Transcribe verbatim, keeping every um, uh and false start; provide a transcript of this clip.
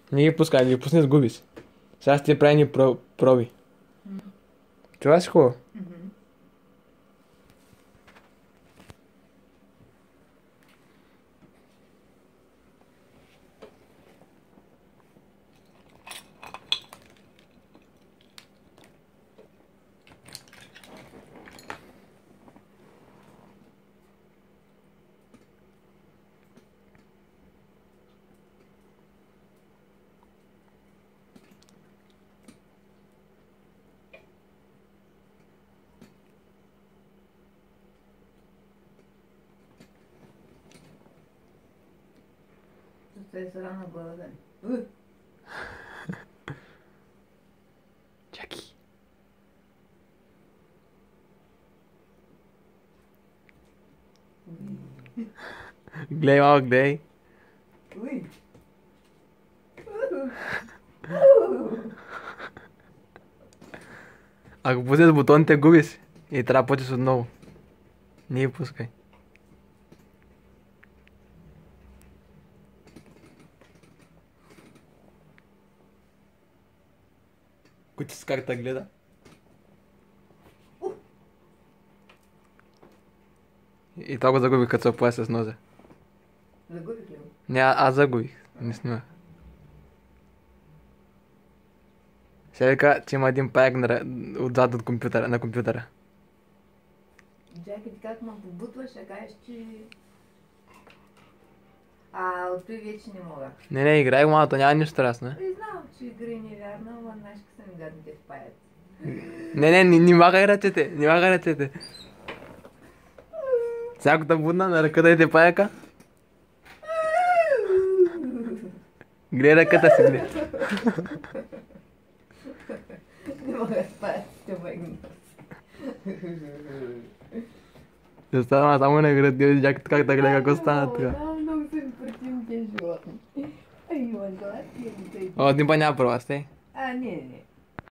Не ги пускай, ги пусни, сгуби се. Сега ще ти прави ни про- проби. Това си хубаво. Стой с рана глава. Уй! Чакай. Гледай малко, гледай. Уй! Ако пуснеш бутоните, губи се. И трябва да почнеш отново. Не ги пускай. Кой с карта гледа? И това го загубих, като се оплая с ноза. Загубих ли го? Не, а- аз загубих. Не снимах. Сега вика, че има един паяк на, отзад от компютъра, на компютъра. Чакай, ти как ме побутваш, а кажеш, че... А, от той вече не мога. Не, не, играй го малко, няма нищо страшно. И знам, че игри е невярно, ама знаеш, са ми гадните в паят. Не, не, не, не махай ръцете, не махай ръцете. Всяко да будна на ръката и те паяка. Гледай ръката си, гледай. Не мога да спая, ще мъгна. Ще става само на град, гледай как как да гледа какво стана така. Да, много са ми противни тези животни. Ай, има злати, ами тъй. О, един път няма права, сте. А, не, не.